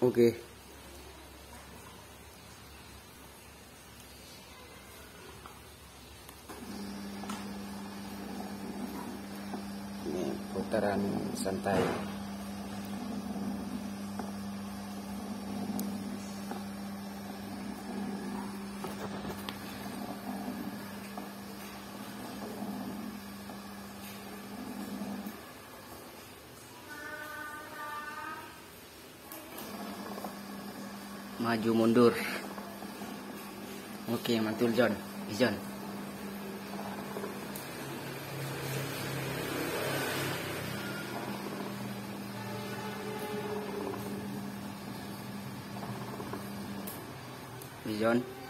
Okey. Ini putaran santai. Maju mundur. Okey, mantul John. John. John.